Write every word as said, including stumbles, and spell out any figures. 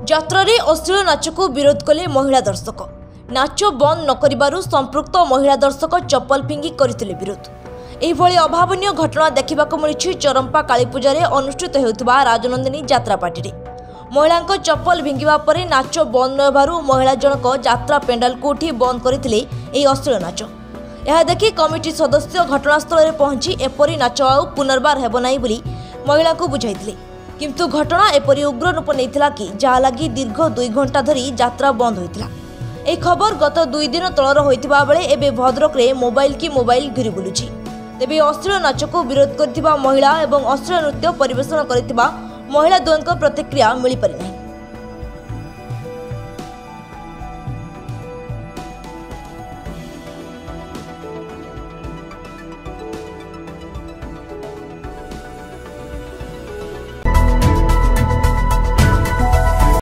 ଯାତ୍ରାରେ ଅଶ୍ଳୀଳ ନାଚକୁ ବିରୋଧ କଲେ ମହିଳା ଦର୍ଶକ। ନାଚ ବନ୍ଦ ନ କରିବାରୁ ସମ୍ପୃକ୍ତ ମହିଳା ଦର୍ଶକ ଚପଲ ଫିଙ୍ଗି କରିଥିଲେ ବିରୋଧ। ଏହିଭଳି ଅଭାବନୀୟ ଘଟଣା ଦେଖିବାକୁ ମିଳିଛି ଚରମ୍ପା କାଳୀପୂଜାରେ ଅନୁଷ୍ଠିତ ହେଉଥିବା ରାଜନନ୍ଦିନୀ ଯାତ୍ରା ପାର୍ଟିରେ। ମହିଳାଙ୍କ ଚପଲ ଭାଙ୍ଗିବା ପରେ ନାଚ ବନ୍ଦ ନ ହେବାରୁ ମହିଳା ଜଣକ ଯାତ୍ରା ପେଣ୍ଡାଲକୁ ଉଠି ବନ୍ଦ କରିଥିଲେ ଏହି ଅଶ୍ଳୀଳ ନାଚ। ଏହା ଦେଖି କମିଟି ସଦସ୍ୟ ଘଟଣାସ୍ଥଳରେ ପହଞ୍ଚି ଏପରି ନାଚ ଆଉ ପୁନର୍ବାର ହେବ ନାହିଁ ବୋଲି ମହିଳାଙ୍କୁ ବୁଝାଇଥିଲେ। କିନ୍ତୁ ଘଟଣା ଏପରି ଉଗ୍ର ରୂପ ନେଇଥିଲା କି ଯାହା ଲାଗି ଦୀର୍ଘ ଦୁଇ ଘଣ୍ଟା ଧରି ଯାତ୍ରା ବନ୍ଦ ହୋଇଥିଲା। ଏହି ଖବର ଗତ ଦୁଇ ଦିନ ତଳର ହୋଇଥିବା ବେଳେ ଏବେ ଭଦ୍ରକରେ ମୋବାଇଲ କି ମୋବାଇଲ ଘୁରି ବୁଲୁଛି। ତେବେ ଅଶ୍ଳୀଳ ନାଚକୁ ବିରୋଧ କରିଥିବା ମହିଳା ଏବଂ ଅଶ୍ଳୀଳ ନୃତ୍ୟ ପରିବେଷଣ କରିଥିବା ମହିଳା ଦ୍ୱୟଙ୍କ ପ୍ରତିକ୍ରିୟା ମିଳିପାରି ନାହିଁ।